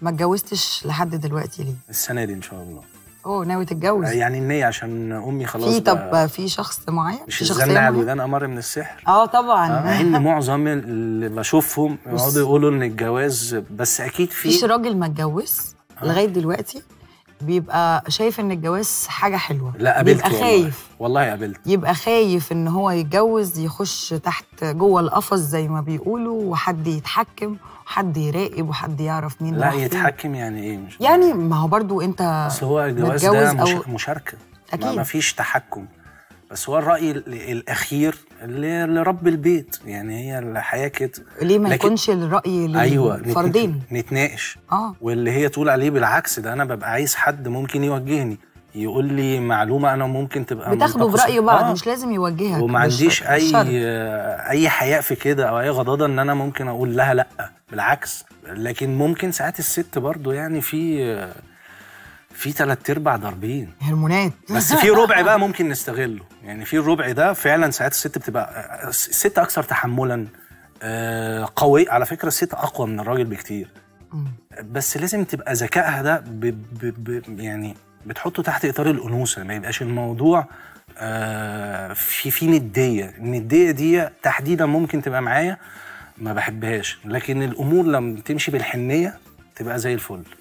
ما اتجوزتش لحد دلوقتي ليه؟ السنه دي ان شاء الله. ناوي تتجوز؟ يعني النية عشان امي خلاص. طب في شخص معين؟ مش الزن على الودان امر من السحر. طبعا. مع ان معظم اللي بشوفهم يقعدوا يقولوا ان الجواز، بس اكيد فيش راجل ما اتجوز لغايه دلوقتي بيبقى شايف ان الجواز حاجه حلوه. لا قابلت، بيبقى خايف. والله قابلت. يبقى خايف ان هو يتجوز، يخش تحت جوه القفص زي ما بيقولوا، وحد يتحكم وحد يراقب وحد يعرف مين. لا يتحكم يعني ايه؟ مش يعني ما هو برضو انت بس هو الجواز ده مشاركه اكيد، ما فيش تحكم، بس هو الراي الاخير لرب البيت. يعني هي الحياه كده. ليه ما يكونش الراي للفردين؟ نتناقش. واللي هي تقول عليه بالعكس، ده انا ببقى عايز حد ممكن يوجهني، يقول لي معلومه انا ممكن تبقى بتاخده براي بعض. مش لازم يوجهك. وما عنديش اي حياء في كده او اي غضاضه ان انا ممكن اقول لها لا، بالعكس. لكن ممكن ساعات الست برضو يعني في 3/4 ضاربين هرمونات. بس في ربع بقى ممكن نستغله. يعني في الربع ده فعلا ساعات الست بتبقى الست اكثر تحملا، قوي. على فكره الست اقوى من الراجل بكتير، بس لازم تبقى ذكائها ده يعني بتحطه تحت اطار الانوثه، ما يبقاش الموضوع في نديه. النديه دي تحديدا ممكن تبقى معايا ما بحبهاش، لكن الامور لما تمشي بالحنيه تبقى زي الفل.